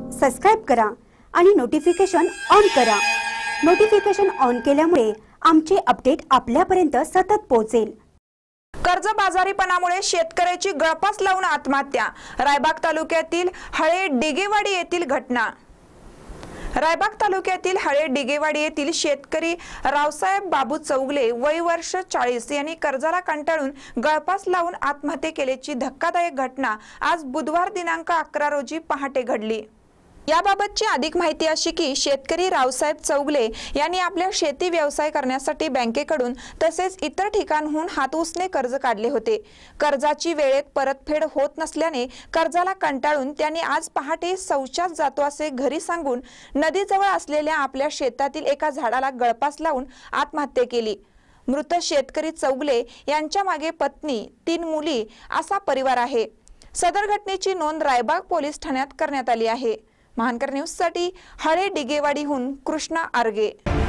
Subscribe करा आणि notification on करा। नोटिफिकेशन ऑन केल्यामुळे आमचे अपडेट आपल्यापर्यंत सतत पोहोचेल। कर्जबाजारीपणामुळे शेतकऱ्याची गळफास लावून आत्महत्या। रायबाग तालुक्यातील हळे डिगेवाडी येथील घटना। रायबाग तालुक्यातील हळे डिगेवाडी येथील शेतकरी रावसाहेब बाबू चौगले वय वर्ष 40 यांनी कर्जाला कंटाळून गळफास लावून आत्महत्या केल्याची धक्कादायक घटना आज बुधवार दिनांक 11 रोजी पहाटे घडली। याबाबतची अधिक माहिती अशी की शेतकरी रावसाहेब चौगले यांनी आपल्या शेती व्यवसाय करण्यासाठी बँकेकडून तसेच इतर ठिकाणहून हातउसने कर्ज काढले होते। कर्जाची वेळेत परतफेड होत नसल्याने कर्जाला कंटाळून त्यांनी आज पहाटे शौचास जातो असे घरी सांगून नदीजवळ असलेल्या आपल्या शेतातील एका झाडाला गळफास लावून आत्महत्या केली। मृत शेतकरी चौगले यांच्या मागे पत्नी 3 मुली असा परिवार आहे। सदर घटनेची नोंद रायबाग पोलीस ठाण्यात करण्यात आली आहे। महानकर न्यूज साठी हळे डिगेवाडीहून कृष्णा आर्गे।